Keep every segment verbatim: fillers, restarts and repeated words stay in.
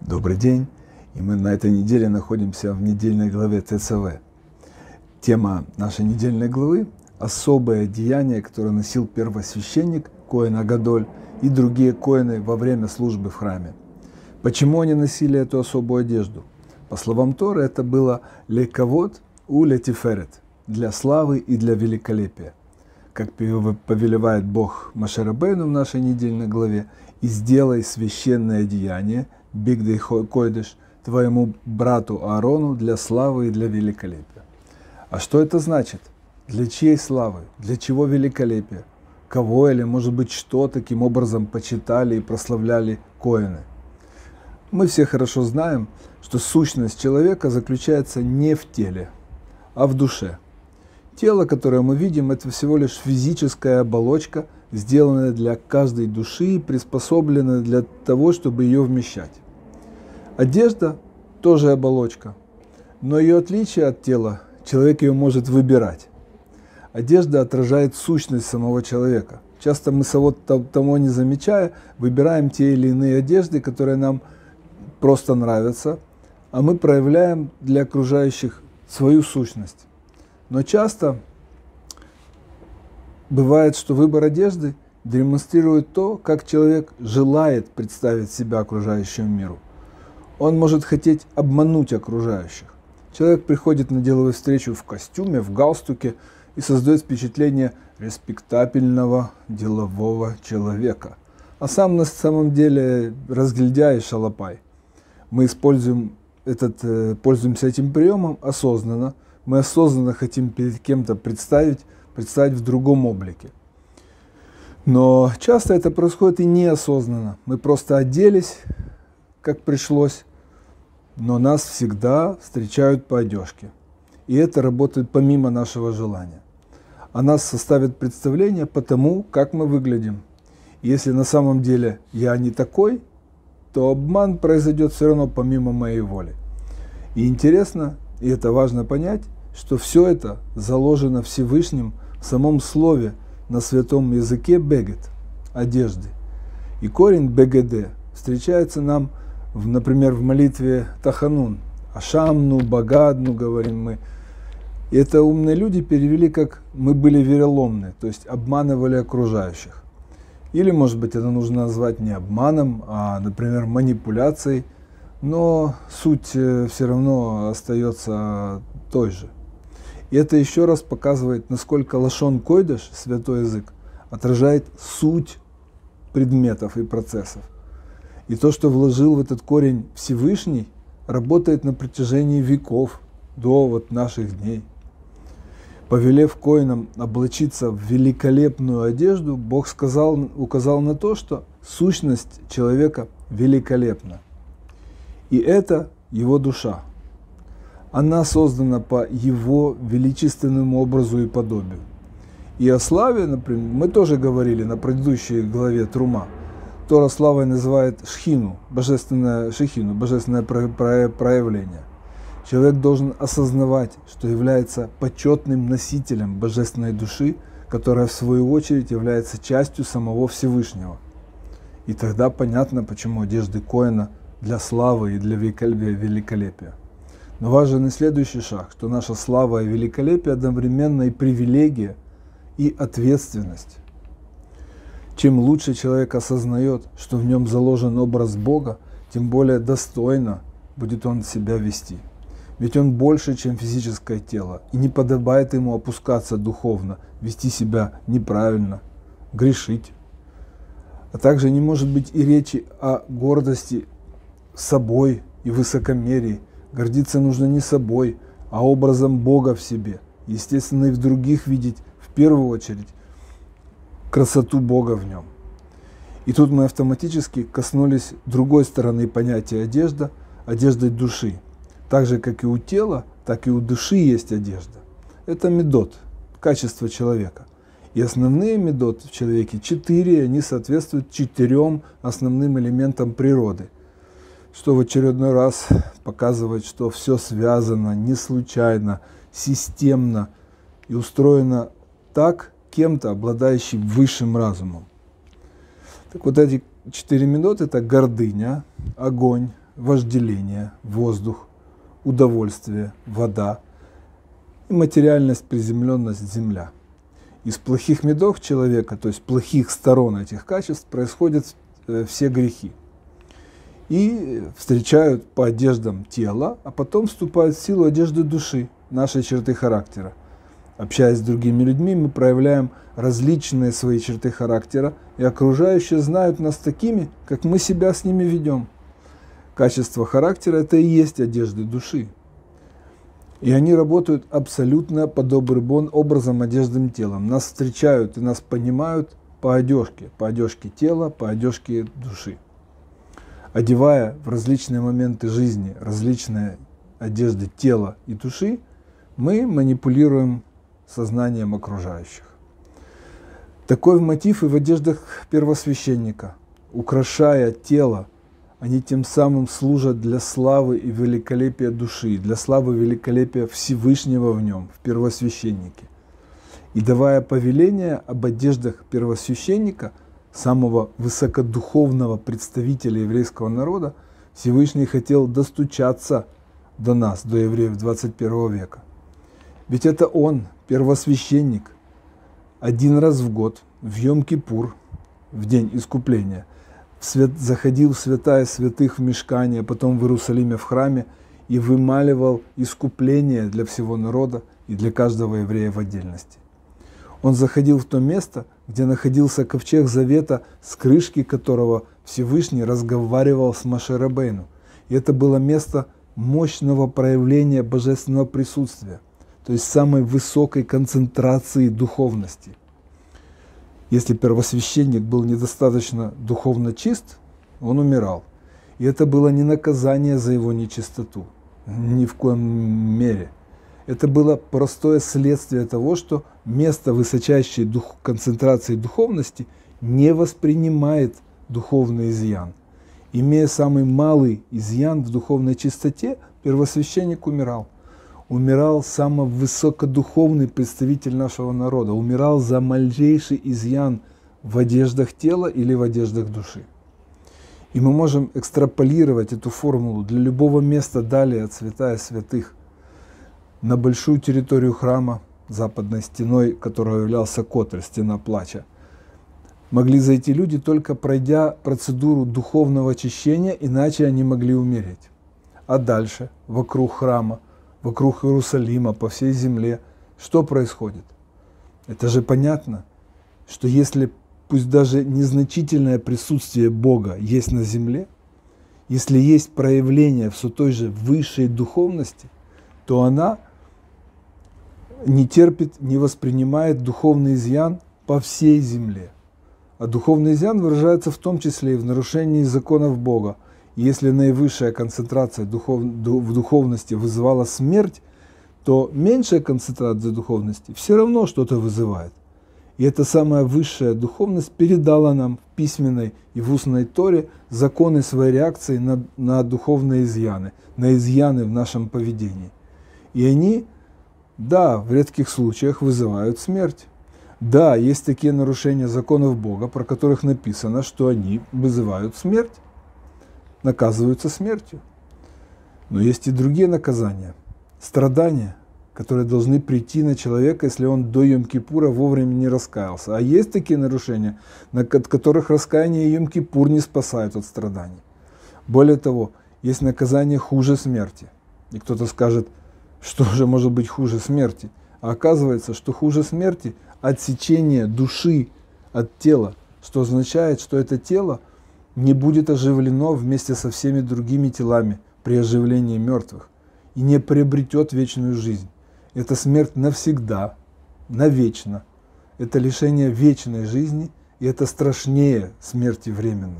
Добрый день, и мы на этой неделе находимся в недельной главе ТЦВ. Тема нашей недельной главы – особое деяние, которое носил первосвященник, Коэн Агадоль, и другие коэны во время службы в храме. Почему они носили эту особую одежду? По словам Торы, это было лекавод у летиферет, для славы и для великолепия. Как повелевает Бог Моше Рабейну в нашей недельной главе, «И сделай священное деяние, бигдей койдыш, твоему брату Аарону для славы и для великолепия». А что это значит? Для чьей славы? Для чего великолепия? Кого или, может быть, что таким образом почитали и прославляли коэны? Мы все хорошо знаем, что сущность человека заключается не в теле, а в душе. Тело, которое мы видим, это всего лишь физическая оболочка, сделанная для каждой души и приспособленная для того, чтобы ее вмещать. Одежда тоже оболочка, но ее отличие от тела, человек ее может выбирать. Одежда отражает сущность самого человека. Часто мы, того не замечая, выбираем те или иные одежды, которые нам просто нравятся, а мы проявляем для окружающих свою сущность. Но часто бывает, что выбор одежды демонстрирует то, как человек желает представить себя окружающему миру. Он может хотеть обмануть окружающих. Человек приходит на деловую встречу в костюме, в галстуке и создает впечатление респектабельного делового человека. А сам на самом деле разгильдяй и шалопай. Мы используем этот, пользуемся этим приемом осознанно. Мы осознанно хотим перед кем-то представить, представить в другом облике. Но часто это происходит и неосознанно. Мы просто оделись, как пришлось, но нас всегда встречают по одежке. И это работает помимо нашего желания. О нас составят представление по тому, как мы выглядим. И если на самом деле я не такой, то обман произойдет все равно помимо моей воли. И интересно, и это важно понять, что все это заложено Всевышним в самом слове на святом языке бегет, одежды. И корень бегеде встречается нам, в, например, в молитве Таханун. Ашамну, Багадну, говорим мы. И это умные люди перевели как «мы были вероломны», то есть обманывали окружающих. Или, может быть, это нужно назвать не обманом, а, например, манипуляцией, но суть все равно остается той же. И это еще раз показывает, насколько лашон койдыш, святой язык, отражает суть предметов и процессов. И то, что вложил в этот корень Всевышний, работает на протяжении веков до вот наших дней. Повелев коэнам облачиться в великолепную одежду, Бог сказал, указал на то, что сущность человека великолепна. И это его душа. Она создана по его величественному образу и подобию. И о славе, например, мы тоже говорили на предыдущей главе Трума. Тора славой называет шхину, божественное шехину, божественное проявление. Человек должен осознавать, что является почетным носителем божественной души, которая в свою очередь является частью самого Всевышнего. И тогда понятно, почему одежды коэна для славы и для великолепия. Но важен и следующий шаг, что наша слава и великолепие одновременно и привилегия, и ответственность. Чем лучше человек осознает, что в нем заложен образ Бога, тем более достойно будет он себя вести. Ведь он больше, чем физическое тело, и не подобает ему опускаться духовно, вести себя неправильно, грешить. А также не может быть и речи о гордости собой и высокомерии. Гордиться нужно не собой, а образом Бога в себе. Естественно, и в других видеть в первую очередь красоту Бога в нем. И тут мы автоматически коснулись другой стороны понятия одежда, одежды души. Так же, как и у тела, так и у души есть одежда. Это медот, качество человека. И основные медот в человеке четыре, они соответствуют четырем основным элементам природы. Что в очередной раз показывает, что все связано не случайно, системно и устроено так кем-то, обладающим высшим разумом. Так вот эти четыре медот – это гордыня, огонь, вожделение, воздух, удовольствие, вода и материальность, приземленность, земля. Из плохих медов человека, то есть плохих сторон этих качеств, происходят все грехи. И встречают по одеждам тела, а потом вступают в силу одежды души, нашей черты характера. Общаясь с другими людьми, мы проявляем различные свои черты характера, и окружающие знают нас такими, как мы себя с ними ведем. Качество характера – это и есть одежды души. И они работают абсолютно подобным образом одеждам телом. Нас встречают и нас понимают по одежке, по одежке тела, по одежке души. Одевая в различные моменты жизни различные одежды тела и души, мы манипулируем сознанием окружающих. Такой мотив и в одеждах первосвященника. Украшая тело, они тем самым служат для славы и великолепия души, для славы и великолепия Всевышнего в нем, в первосвященнике. И давая повеление об одеждах первосвященника, самого высокодуховного представителя еврейского народа, Всевышний хотел достучаться до нас, до евреев двадцать первого века. Ведь это он, первосвященник, один раз в год, в Йом-Кипур, в день искупления, в свят, заходил в святая святых в мишкане, а потом в Иерусалиме в храме и вымаливал искупление для всего народа и для каждого еврея в отдельности. Он заходил в то место, где находился ковчег завета, с крышки которого Всевышний разговаривал с Моше Рабейну. И это было место мощного проявления божественного присутствия, то есть самой высокой концентрации духовности. Если первосвященник был недостаточно духовно чист, он умирал. И это было не наказание за его нечистоту, ни в коем мере. Это было простое следствие того, что место высочайшей дух, концентрации духовности не воспринимает духовный изъян. Имея самый малый изъян в духовной чистоте, первосвященник умирал. Умирал самый высокодуховный представитель нашего народа, умирал за малейший изъян в одеждах тела или в одеждах души. И мы можем экстраполировать эту формулу для любого места далее от святая святых. На большую территорию храма, западной стеной, которой являлся Котль, стена плача, могли зайти люди, только пройдя процедуру духовного очищения, иначе они могли умереть. А дальше, вокруг храма, вокруг Иерусалима, по всей земле, что происходит? Это же понятно, что если пусть даже незначительное присутствие Бога есть на земле, если есть проявление все той же высшей духовности, то она не терпит, не воспринимает духовный изъян по всей земле. А духовный изъян выражается в том числе и в нарушении законов Бога. И если наивысшая концентрация духов, в духовности вызывала смерть, то меньшая концентрация духовности все равно что-то вызывает. И эта самая высшая духовность передала нам в письменной и в устной Торе законы своей реакции на, на духовные изъяны, на изъяны в нашем поведении. И они, да, в редких случаях вызывают смерть. Да, есть такие нарушения законов Бога, про которых написано, что они вызывают смерть, наказываются смертью. Но есть и другие наказания, страдания, которые должны прийти на человека, если он до Йом-Кипура вовремя не раскаялся. А есть такие нарушения, от которых раскаяние и Йом-Кипур не спасают от страданий. Более того, есть наказание хуже смерти. И кто-то скажет, что же может быть хуже смерти? А оказывается, что хуже смерти отсечение души от тела, что означает, что это тело не будет оживлено вместе со всеми другими телами при оживлении мертвых и не приобретет вечную жизнь. Это смерть навсегда, навечно. Это лишение вечной жизни, и это страшнее смерти временной.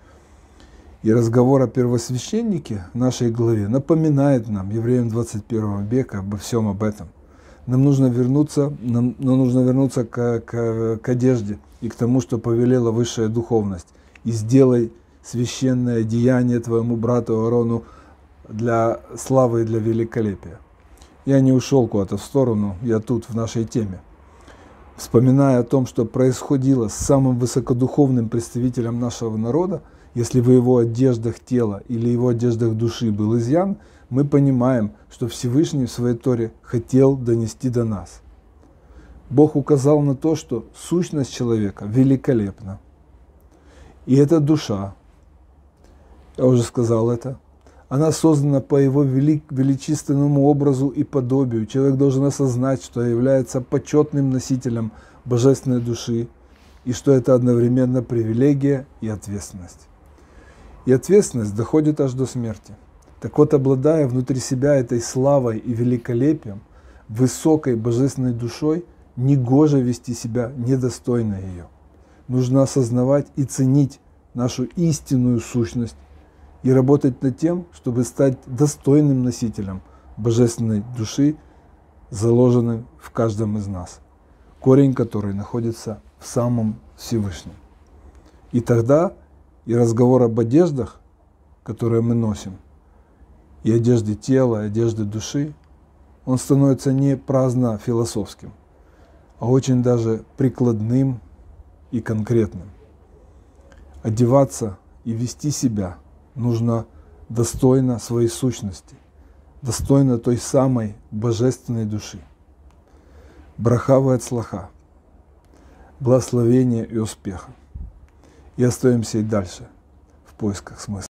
И разговор о первосвященнике в нашей главе напоминает нам, евреям двадцать первого века, обо всем об этом. Нам нужно вернуться, нам, нам нужно вернуться к, к, к одежде и к тому, что повелела высшая духовность. И сделай священное деяние твоему брату Аарону для славы и для великолепия. Я не ушел куда-то в сторону, я тут, в нашей теме. Вспоминая о том, что происходило с самым высокодуховным представителем нашего народа, Если в его одеждах тела или его одеждах души был изъян, мы понимаем, что Всевышний в своей Торе хотел донести до нас. Бог указал на то, что сущность человека великолепна. И эта душа, я уже сказал это, она создана по его велик, величественному образу и подобию. Человек должен осознать, что является почетным носителем божественной души, и что это одновременно привилегия и ответственность. И ответственность доходит аж до смерти. Так вот, обладая внутри себя этой славой и великолепием, высокой божественной душой, негоже вести себя недостойно ее. Нужно осознавать и ценить нашу истинную сущность и работать над тем, чтобы стать достойным носителем божественной души, заложенной в каждом из нас, корень которой находится в самом Всевышнем. И тогда и разговор об одеждах, которые мы носим, и одежде тела, и одежде души, он становится не праздно философским, а очень даже прикладным и конкретным. Одеваться и вести себя нужно достойно своей сущности, достойно той самой божественной души. Браха ва ацлаха, благословения и успеха. И остаемся и дальше в поисках смысла.